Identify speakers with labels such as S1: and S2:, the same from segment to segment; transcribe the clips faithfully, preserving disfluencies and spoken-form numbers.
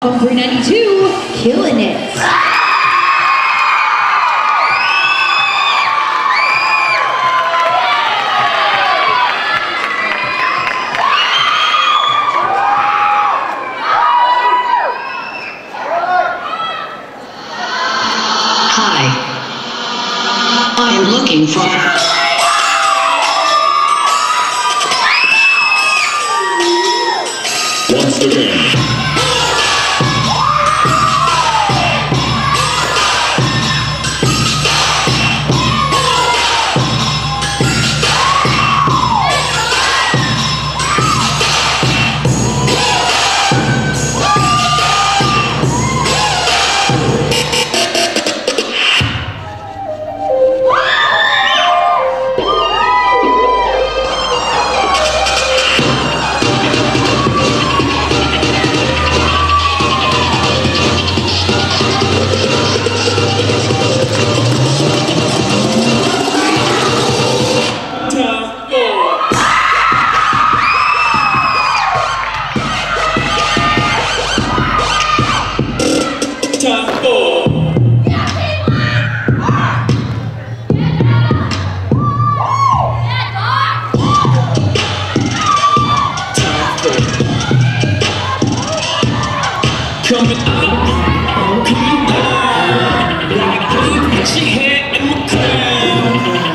S1: three ninety-two, Killing It.
S2: Hi. I am looking for...
S3: Once again.
S4: Coming out, coming down. Like you put your head in my crown.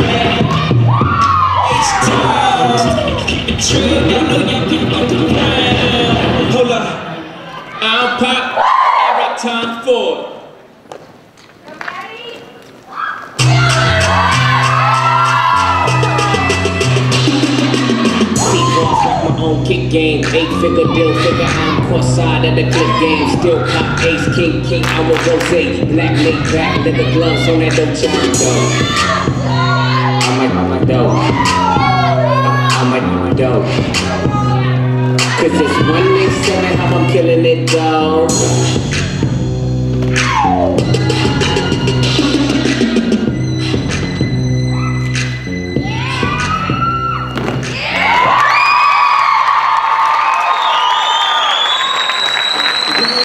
S4: It's time. Keep it true. I know you can go around. Hold up. I'll pop every time for it. Kick game, eight figure deal, figure I'm court side of the clip game. Still cop ace, king, king, I was rose. Black laid back, leather gloves on that dope charm dough. I might buy my dough. I might buy my dough. Cause it's one eight seven how I'm killing it though.